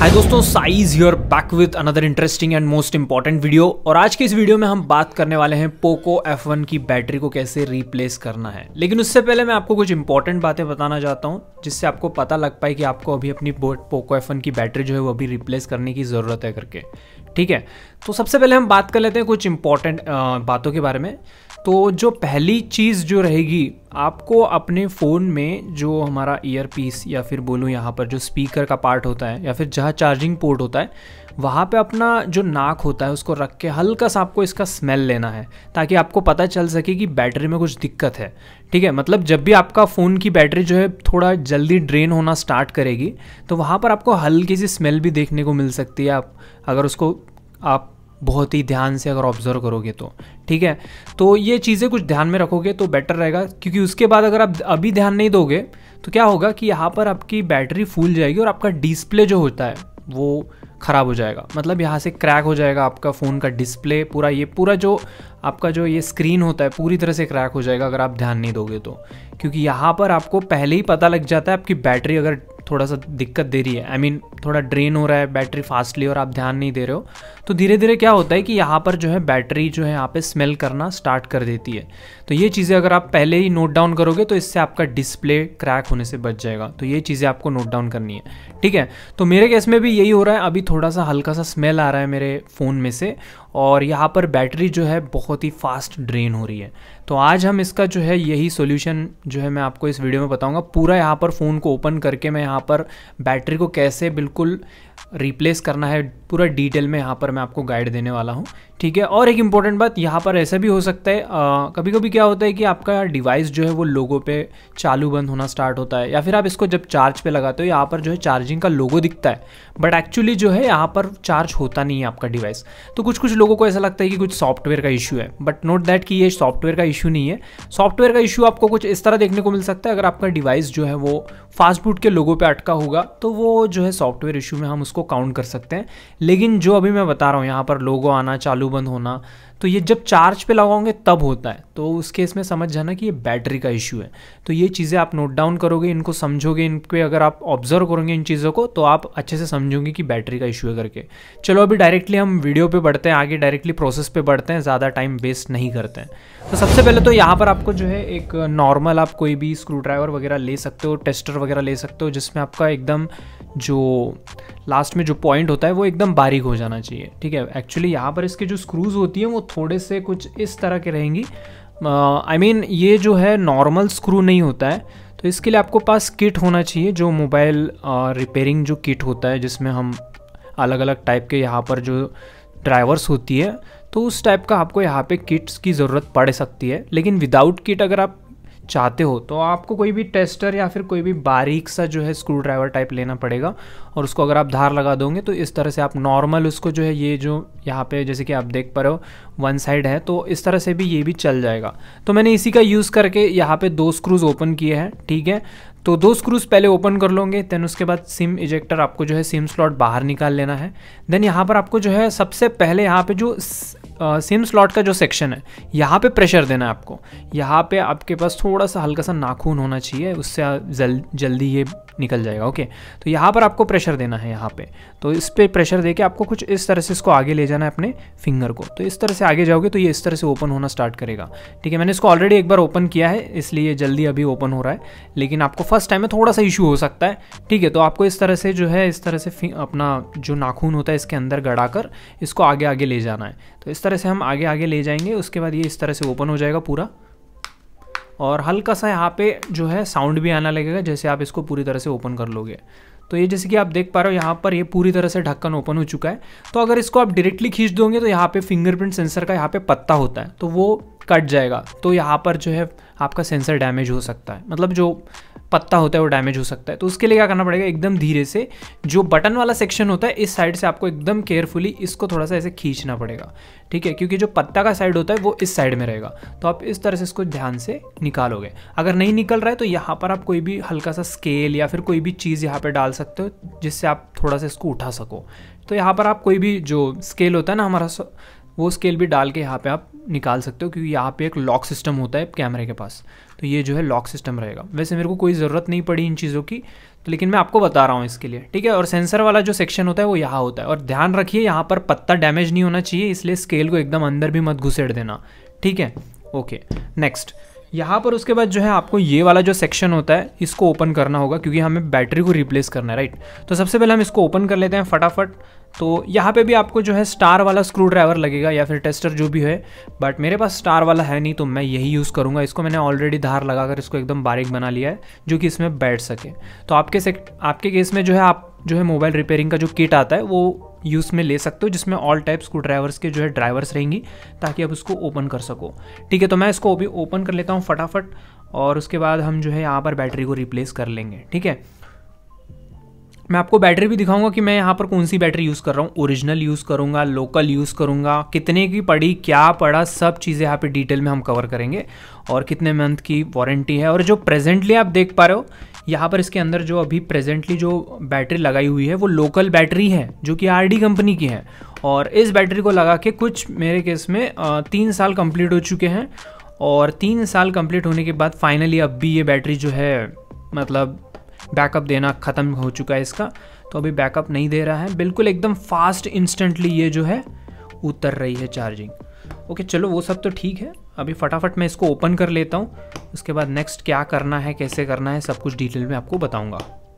हाय दोस्तों, साइज here back with another interesting and most important video. और आज के इस वीडियो में हम बात करने वाले हैं पोको F1 की बैटरी को कैसे रिप्लेस करना है। लेकिन उससे पहले मैं आपको कुछ इंपॉर्टेंट बातें बताना चाहता हूं जिससे आपको पता लग पाए कि आपको अभी अपनी पोको F1 की बैटरी जो है वो अभी रिप्लेस करने की ज़रूरत है करके। ठीक है, तो सबसे पहले हम बात कर लेते हैं कुछ इंपॉर्टेंट बातों के बारे में। तो जो पहली चीज़ जो रहेगी, आपको अपने फ़ोन में जो हमारा ईयरपीस या फिर बोलूँ यहाँ पर जो स्पीकर का पार्ट होता है या फिर जहाँ चार्जिंग पोर्ट होता है, वहाँ पे अपना जो नाक होता है उसको रख के हल्का सा आपको इसका स्मेल लेना है ताकि आपको पता चल सके कि बैटरी में कुछ दिक्कत है। ठीक है, मतलब जब भी आपका फ़ोन की बैटरी जो है थोड़ा जल्दी ड्रेन होना स्टार्ट करेगी तो वहाँ पर आपको हल्की सी स्मेल भी देखने को मिल सकती है, आप अगर उसको आप बहुत ही ध्यान से अगर ऑब्जर्व करोगे तो। ठीक है, तो ये चीज़ें कुछ ध्यान में रखोगे तो बेटर रहेगा, क्योंकि उसके बाद अगर आप अभी ध्यान नहीं दोगे तो क्या होगा कि यहाँ पर आपकी बैटरी फूल जाएगी और आपका डिस्प्ले जो होता है वो ख़राब हो जाएगा। मतलब यहाँ से क्रैक हो जाएगा आपका फ़ोन का डिस्प्ले, पूरा जो आपका जो ये स्क्रीन होता है पूरी तरह से क्रैक हो जाएगा अगर आप ध्यान नहीं दोगे तो। क्योंकि यहाँ पर आपको पहले ही पता लग जाता है आपकी बैटरी अगर थोड़ा सा दिक्कत दे रही है, थोड़ा ड्रेन हो रहा है बैटरी फास्टली और आप ध्यान नहीं दे रहे हो, तो धीरे धीरे क्या होता है कि यहाँ पर जो है बैटरी जो है यहाँ पे स्मेल करना स्टार्ट कर देती है। तो ये चीज़ें अगर आप पहले ही नोट डाउन करोगे तो इससे आपका डिस्प्ले क्रैक होने से बच जाएगा। तो ये चीज़ें आपको नोट डाउन करनी है। ठीक है, तो मेरे केस में भी यही हो रहा है, अभी थोड़ा सा हल्का सा स्मेल आ रहा है मेरे फ़ोन में से और यहाँ पर बैटरी जो है बहुत ही फास्ट ड्रेन हो रही है। तो आज हम इसका जो है यही सॉल्यूशन जो है मैं आपको इस वीडियो में बताऊंगा। पूरा यहाँ पर फ़ोन को ओपन करके मैं यहाँ पर बैटरी को कैसे बिल्कुल रिप्लेस करना है पूरा डिटेल में यहाँ पर मैं आपको गाइड देने वाला हूँ। ठीक है, और एक इम्पॉर्टेंट बात, यहाँ पर ऐसा भी हो सकता है कभी कभी क्या होता है कि आपका डिवाइस जो है वो लोगो पे चालू बंद होना स्टार्ट होता है, या फिर आप इसको जब चार्ज पे लगाते हो यहाँ पर जो है चार्जिंग का लोगो दिखता है, बट एक्चुअली जो है यहाँ पर चार्ज होता नहीं है आपका डिवाइस। तो कुछ लोगों को ऐसा लगता है कि कुछ सॉफ्टवेयर का इशू है, बट नोट दैट कि ये सॉफ्टवेयर का इशू नहीं है। सॉफ्टवेयर का इशू आपको कुछ इस तरह देखने को मिल सकता है, अगर आपका डिवाइस जो है वो फास्ट बूट के लोगो पे अटका होगा तो वो जो है सॉफ्टवेयर इशू में हम उसको काउंट कर सकते हैं। लेकिन जो अभी मैं बता रहा हूँ यहाँ पर लोगो आना चालू बंद होना, तो ये जब चार्ज पे लगाओगे तब होता है। तो उस केस में समझ जाना कि ये बैटरी का इशू है। तो ये चीज़ें आप नोट डाउन करोगे, इनको समझोगे, इन पे अगर आप ऑब्जर्व करोगे इन चीज़ों को तो आप अच्छे से समझोगे कि बैटरी का इशू है करके। चलो अभी डायरेक्टली हम वीडियो पे बढ़ते हैं, आगे डायरेक्टली प्रोसेस पे बढ़ते हैं, ज़्यादा टाइम वेस्ट नहीं करते हैं। तो सबसे पहले तो यहाँ पर आपको जो है एक नॉर्मल आप कोई भी स्क्रू ड्राइवर वगैरह ले सकते हो, टेस्टर वगैरह ले सकते हो, जिसमें आपका एकदम जो लास्ट में जो पॉइंट होता है वो एकदम बारीक हो जाना चाहिए। ठीक है, एक्चुअली यहाँ पर इसके जो स्क्रूज होती हैं वो थोड़े से कुछ इस तरह के रहेंगी। ये जो है नॉर्मल स्क्रू नहीं होता है, तो इसके लिए आपको पास किट होना चाहिए, जो मोबाइल रिपेयरिंग जो किट होता है जिसमें हम अलग अलग टाइप के यहाँ पर जो ड्राइवर्स होती है, तो उस टाइप का आपको यहाँ पे किट्स की ज़रूरत पड़ सकती है। लेकिन विदाउट किट अगर आप चाहते हो तो आपको कोई भी टेस्टर या फिर कोई भी बारीक सा जो है स्क्रू ड्राइवर टाइप लेना पड़ेगा, और उसको अगर आप धार लगा दोगे तो इस तरह से आप नॉर्मल उसको जो है ये जो यहाँ पे जैसे कि आप देख पा रहे हो वन साइड है, तो इस तरह से भी ये भी चल जाएगा। तो मैंने इसी का यूज़ करके यहाँ पे 2 स्क्रूज ओपन किए हैं। ठीक है, तो 2 स्क्रूज पहले ओपन कर लोगे, देन उसके बाद सिम इजेक्टर आपको जो है सिम स्लॉट बाहर निकाल लेना है। देन यहाँ पर आपको जो है सबसे पहले यहाँ पे जो सिम स्लॉट का जो सेक्शन है यहाँ पे प्रेशर देना है आपको। यहाँ पे आपके पास थोड़ा सा हल्का सा नाखून होना चाहिए, उससे जल्दी ये निकल जाएगा। ओके, तो यहाँ पर आपको प्रेशर देना है यहाँ पे। तो इस पे प्रेशर देके आपको कुछ इस तरह से इसको आगे ले जाना है अपने फिंगर को। तो इस तरह से आगे जाओगे तो ये इस तरह से ओपन होना स्टार्ट करेगा। ठीक है, मैंने इसको ऑलरेडी एक बार ओपन किया है इसलिए जल्दी अभी ओपन हो रहा है, लेकिन आपको फर्स्ट टाइम में थोड़ा सा इशू हो सकता है। ठीक है, तो आपको इस तरह से जो है इस तरह से अपना जो नाखून होता है इसके अंदर गड़ा कर इसको आगे आगे ले जाना है। तो इस तरह से हम आगे आगे ले जाएंगे, उसके बाद ये इस तरह से ओपन हो जाएगा पूरा, और हल्का सा यहाँ पे जो है साउंड भी आना लगेगा जैसे आप इसको पूरी तरह से ओपन कर लोगे। तो ये जैसे कि आप देख पा रहे हो यहाँ पर ये पूरी तरह से ढक्कन ओपन हो चुका है। तो अगर इसको आप डायरेक्टली खींच दोगे तो यहाँ पे फिंगरप्रिंट सेंसर का यहाँ पे पत्ता होता है तो वो कट जाएगा, तो यहाँ पर जो है आपका सेंसर डैमेज हो सकता है, मतलब जो पत्ता होता है वो डैमेज हो सकता है। तो उसके लिए क्या करना पड़ेगा, एकदम धीरे से जो बटन वाला सेक्शन होता है इस साइड से आपको एकदम केयरफुली इसको थोड़ा सा ऐसे खींचना पड़ेगा। ठीक है, क्योंकि जो पत्ता का साइड होता है वो इस साइड में रहेगा, तो आप इस तरह से इसको ध्यान से निकालोगे। अगर नहीं निकल रहा है तो यहाँ पर आप कोई भी हल्का सा स्केल या फिर कोई भी चीज़ यहाँ पर डाल सकते हो जिससे आप थोड़ा सा इसको उठा सको। तो यहाँ पर आप कोई भी जो स्केल होता है ना हमारा, वो स्केल भी डाल के यहाँ पे आप निकाल सकते हो, क्योंकि यहाँ पे एक लॉक सिस्टम होता है कैमरे के पास, तो ये जो है लॉक सिस्टम रहेगा। वैसे मेरे को कोई ज़रूरत नहीं पड़ी इन चीज़ों की, तो लेकिन मैं आपको बता रहा हूँ इसके लिए, ठीक है। और सेंसर वाला जो सेक्शन होता है वो यहाँ होता है, और ध्यान रखिए यहाँ पर पत्ता डैमेज नहीं होना चाहिए, इसलिए स्केल को एकदम अंदर भी मत घुसेड़ देना, ठीक है। ओके, नेक्स्ट यहाँ पर उसके बाद जो है आपको ये वाला जो सेक्शन होता है इसको ओपन करना होगा, क्योंकि हमें बैटरी को रिप्लेस करना है, राइट। तो सबसे पहले हम इसको ओपन कर लेते हैं फटाफट। तो यहाँ पे भी आपको जो है स्टार वाला स्क्रू ड्राइवर लगेगा या फिर टेस्टर जो भी है, बट मेरे पास स्टार वाला है नहीं, तो मैं यही यूज़ करूँगा। इसको मैंने ऑलरेडी धार लगाकर इसको एकदम बारीक बना लिया है, जो कि इसमें बैठ सके। तो आपके केस में जो है आप जो है मोबाइल रिपेयरिंग का जो किट आता है वो यूज़ में ले सकते हो, जिसमें ऑल टाइप स्क्रू ड्राइवर्स के जो है ड्राइवर्स रहेंगी, ताकि आप उसको ओपन कर सको, ठीक है। तो मैं इसको अभी ओपन कर लेता हूँ फटाफट, और उसके बाद हम जो है यहाँ पर बैटरी को रिप्लेस कर लेंगे, ठीक है। मैं आपको बैटरी भी दिखाऊंगा कि मैं यहाँ पर कौन सी बैटरी यूज़ कर रहा हूँ, ओरिजिनल यूज़ करूँगा, लोकल यूज़ करूँगा, कितने की पड़ी, क्या पड़ा, सब चीज़ें यहाँ पे डिटेल में हम कवर करेंगे, और कितने मंथ की वारंटी है। और जो प्रेजेंटली आप देख पा रहे हो यहाँ पर इसके अंदर जो अभी प्रेजेंटली जो बैटरी लगाई हुई है वो लोकल बैटरी है, जो कि आरडी कंपनी की है। और इस बैटरी को लगा के कुछ मेरे केस में 3 साल कंप्लीट हो चुके हैं, और 3 साल कंप्लीट होने के बाद फाइनली अब भी ये बैटरी जो है मतलब बैकअप देना ख़त्म हो चुका है इसका। तो अभी बैकअप नहीं दे रहा है, बिल्कुल एकदम फास्ट इंस्टेंटली ये जो है उतर रही है चार्जिंग। ओके, चलो वो सब तो ठीक है, अभी फटाफट मैं इसको ओपन कर लेता हूँ, उसके बाद नेक्स्ट क्या करना है, कैसे करना है, सब कुछ डिटेल में आपको बताऊँगा।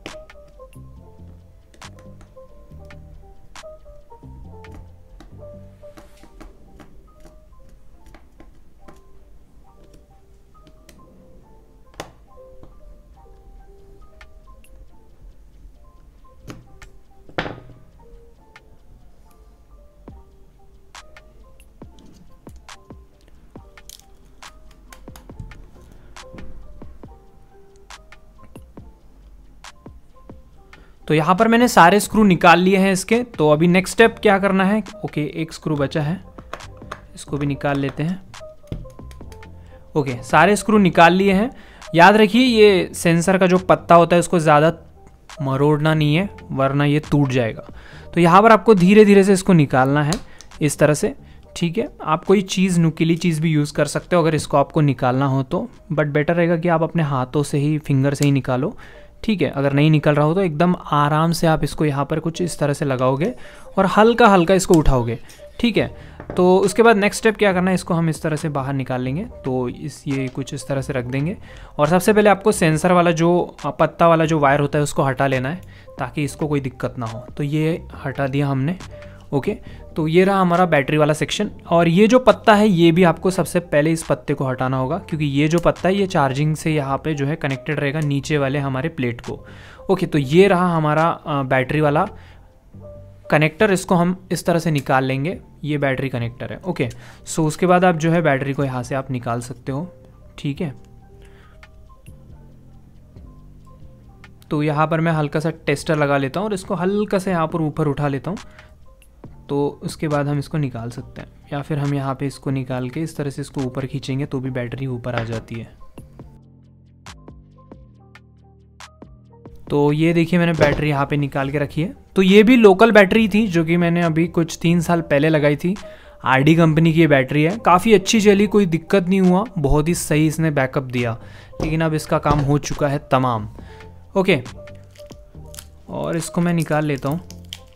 तो यहाँ पर मैंने सारे स्क्रू निकाल लिए हैं इसके। तो अभी नेक्स्ट स्टेप क्या करना है, ओके एक स्क्रू बचा है, इसको भी निकाल लेते हैं। ओके, सारे स्क्रू निकाल लिए हैं। याद रखिए ये सेंसर का जो पत्ता होता है उसको ज़्यादा मरोड़ना नहीं है, वरना ये टूट जाएगा। तो यहाँ पर आपको धीरे धीरे से इसको निकालना है इस तरह से, ठीक है। आप कोई चीज़, नुकीली चीज़ भी यूज़ कर सकते हो अगर इसको आपको निकालना हो तो, बट बेटर रहेगा कि आप अपने हाथों से ही, फिंगर से ही निकालो, ठीक है। अगर नहीं निकल रहा हो तो एकदम आराम से आप इसको यहाँ पर कुछ इस तरह से लगाओगे और हल्का हल्का इसको उठाओगे, ठीक है। तो उसके बाद नेक्स्ट स्टेप क्या करना है, इसको हम इस तरह से बाहर निकाल लेंगे। तो ये कुछ इस तरह से रख देंगे, और सबसे पहले आपको सेंसर वाला जो पत्ता वाला जो वायर होता है उसको हटा लेना है, ताकि इसको कोई दिक्कत ना हो। तो ये हटा दिया हमने, ओके। तो ये रहा हमारा बैटरी वाला सेक्शन, और ये जो पत्ता है ये भी आपको सबसे पहले इस पत्ते को हटाना होगा, क्योंकि ये जो पत्ता है ये चार्जिंग से यहाँ पे जो है कनेक्टेड रहेगा नीचे वाले हमारे प्लेट को, ओके। तो ये रहा हमारा बैटरी वाला कनेक्टर, इसको हम इस तरह से निकाल लेंगे, ये बैटरी कनेक्टर है, ओके। सो उसके बाद आप जो है बैटरी को यहाँ से आप निकाल सकते हो, ठीक है। तो यहाँ पर मैं हल्का सा टेस्टर लगा लेता हूँ और इसको हल्का से यहाँ पर ऊपर उठा लेता हूँ, तो उसके बाद हम इसको निकाल सकते हैं, या फिर हम यहाँ पे इसको निकाल के इस तरह से इसको ऊपर खींचेंगे तो भी बैटरी ऊपर आ जाती है। तो ये देखिए मैंने बैटरी यहाँ पे निकाल के रखी है। तो ये भी लोकल बैटरी थी, जो कि मैंने अभी कुछ 3 साल पहले लगाई थी। आरडी कंपनी की ये बैटरी है, काफ़ी अच्छी चली, कोई दिक्कत नहीं हुआ, बहुत ही सही इसने बैकअप दिया। लेकिन अब इसका काम हो चुका है तमाम, ओके। और इसको मैं निकाल लेता हूँ।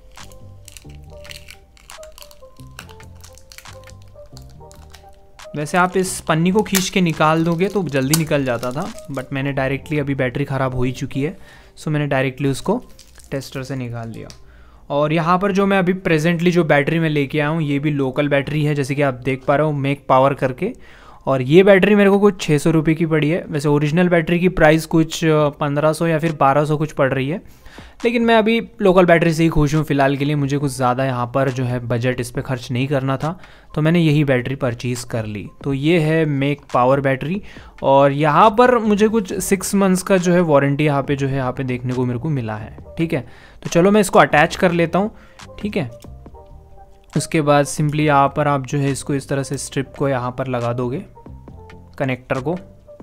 वैसे आप इस पन्नी को खींच के निकाल दोगे तो जल्दी निकल जाता था, बट मैंने डायरेक्टली, अभी बैटरी ख़राब हो ही चुकी है, सो मैंने डायरेक्टली उसको टेस्टर से निकाल दिया। और यहाँ पर जो मैं अभी प्रेजेंटली जो बैटरी में लेके आया हूँ ये भी लोकल बैटरी है, जैसे कि आप देख पा रहे हो, मेक पावर करके। और ये बैटरी मेरे को कुछ 600 रुपये की पड़ी है। वैसे ओरिजिनल बैटरी की प्राइस कुछ 1500 या फिर 1200 कुछ पड़ रही है, लेकिन मैं अभी लोकल बैटरी से ही खुश हूँ फ़िलहाल के लिए। मुझे कुछ ज़्यादा यहाँ पर जो है बजट इस पर खर्च नहीं करना था, तो मैंने यही बैटरी परचेज़ कर ली। तो ये है मेक पावर बैटरी, और यहाँ पर मुझे कुछ 6 मंथ्स का जो है वारंटी यहाँ पे जो है यहाँ पे देखने को मेरे को मिला है, ठीक है। तो चलो मैं इसको अटैच कर लेता हूँ, ठीक है। उसके बाद सिंपली यहाँ पर आप जो है इसको इस तरह से स्ट्रिप को यहाँ पर लगा दोगे, कनेक्टर को,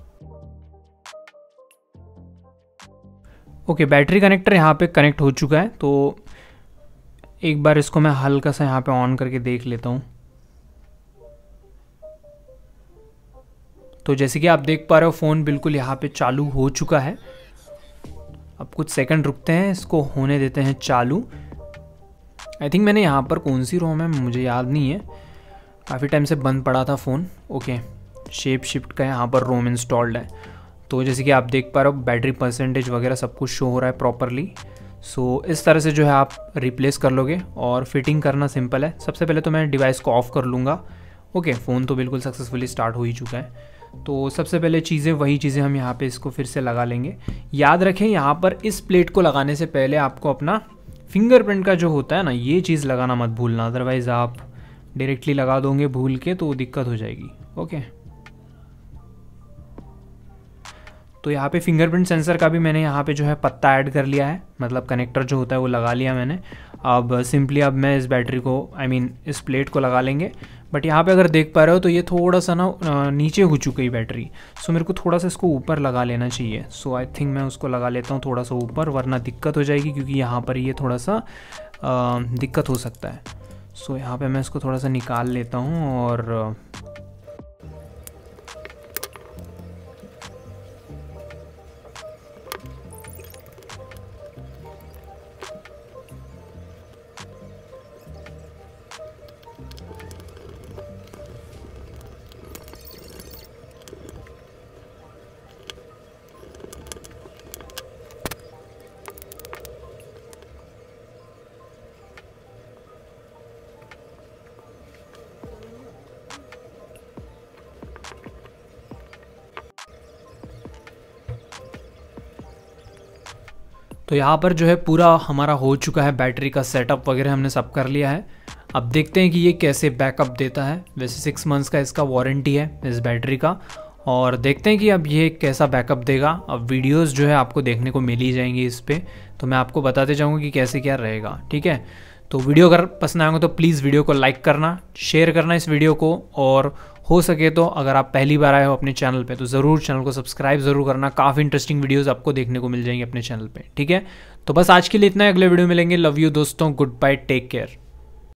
ओके। बैटरी कनेक्टर यहाँ पे कनेक्ट हो चुका है। तो एक बार इसको मैं हल्का सा यहाँ पे ऑन करके देख लेता हूँ। तो जैसे कि आप देख पा रहे हो फ़ोन बिल्कुल यहाँ पे चालू हो चुका है। अब कुछ सेकंड रुकते हैं, इसको होने देते हैं चालू। आई थिंक मैंने यहाँ पर कौन सी रोम है मुझे याद नहीं है, काफ़ी टाइम से बंद पड़ा था फ़ोन। ओके, शेप शिफ्ट का यहाँ पर रोम इंस्टॉल्ड है। तो जैसे कि आप देख पा रहे हो बैटरी परसेंटेज वगैरह सब कुछ शो हो रहा है प्रॉपरली। सो इस तरह से जो है आप रिप्लेस कर लोगे और फिटिंग करना सिंपल है। सबसे पहले तो मैं डिवाइस को ऑफ़ कर लूँगा। ओके, फ़ोन तो बिल्कुल सक्सेसफुली स्टार्ट हो ही चुका है। तो सबसे पहले वही चीज़ें हम यहाँ पे इसको फिर से लगा लेंगे। याद रखें यहाँ पर इस प्लेट को लगाने से पहले आपको अपना फिंगरप्रिंट का जो होता है ना, ये चीज़ लगाना मत भूलना, अदरवाइज़ आप डायरेक्टली लगा दोगे भूल के तो दिक्कत हो जाएगी। ओके, तो यहाँ पे फिंगरप्रिंट सेंसर का भी मैंने यहाँ पे जो है पत्ता ऐड कर लिया है, मतलब कनेक्टर जो होता है वो लगा लिया मैंने। अब सिंपली अब मैं इस बैटरी को इस प्लेट को लगा लेंगे। बट यहाँ पे अगर देख पा रहे हो तो ये थोड़ा सा ना नीचे हो चुकी है बैटरी। सो मेरे को थोड़ा सा इसको ऊपर लगा लेना चाहिए। सो आई थिंक मैं उसको लगा लेता हूँ थोड़ा सा ऊपर, वरना दिक्कत हो जाएगी क्योंकि यहाँ पर ये थोड़ा सा दिक्कत हो सकता है। सो यहाँ पे मैं इसको थोड़ा सा निकाल लेता हूँ और तो यहाँ पर जो है पूरा हमारा हो चुका है, बैटरी का सेटअप वगैरह हमने सब कर लिया है। अब देखते हैं कि ये कैसे बैकअप देता है। वैसे 6 मंथ्स का इसका वारंटी है इस बैटरी का, और देखते हैं कि अब ये कैसा बैकअप देगा। अब वीडियोस जो है आपको देखने को मिल ही जाएंगी इस पर, तो मैं आपको बताते जाऊँगा कि कैसे क्या रहेगा। ठीक है, तो वीडियो अगर पसंद आएगा तो प्लीज़ वीडियो को लाइक करना, शेयर करना इस वीडियो को, और हो सके तो अगर आप पहली बार आए हो अपने चैनल पे तो ज़रूर चैनल को सब्सक्राइब ज़रूर करना। काफ़ी इंटरेस्टिंग वीडियोस आपको देखने को मिल जाएंगे अपने चैनल पे। ठीक है, तो बस आज के लिए इतना है, अगले वीडियो मिलेंगे। लव यू दोस्तों, गुड बाय, टेक केयर।